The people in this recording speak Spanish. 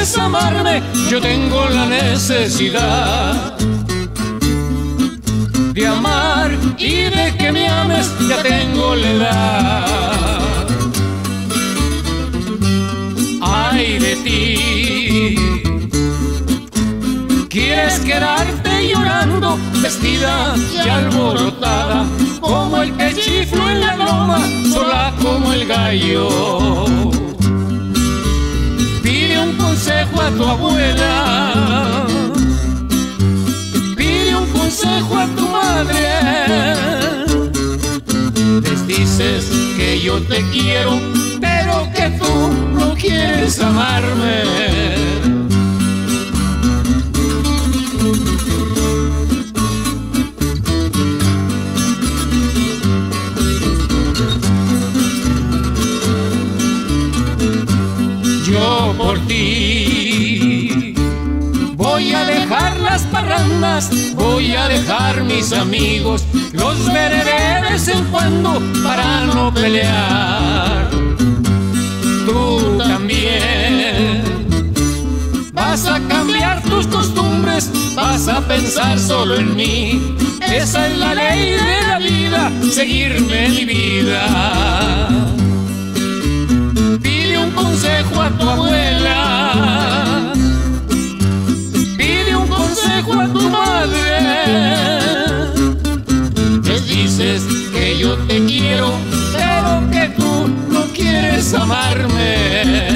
quieres amarme, yo tengo la necesidad de amar y de que me ames, ya tengo la edad. Ay de ti, quieres quedarte llorando, vestida y alborotada, como el que chifló en la loma, sola como el gallo. Pide un consejo a tu abuela, pide un consejo a tu madre. Les dices que yo te quiero, pero que tú no quieres amarme. Yo por ti voy a dejar las parrandas, voy a dejar mis amigos, los veré de vez en cuando para no pelear. Tú también vas a cambiar tus costumbres, vas a pensar solo en mí. Esa es la ley de la vida, seguirme mi vida. Pide un consejo a tu abuela, pide un consejo a tu madre. Les dices que yo te quiero, pero que tú no quieres amarme.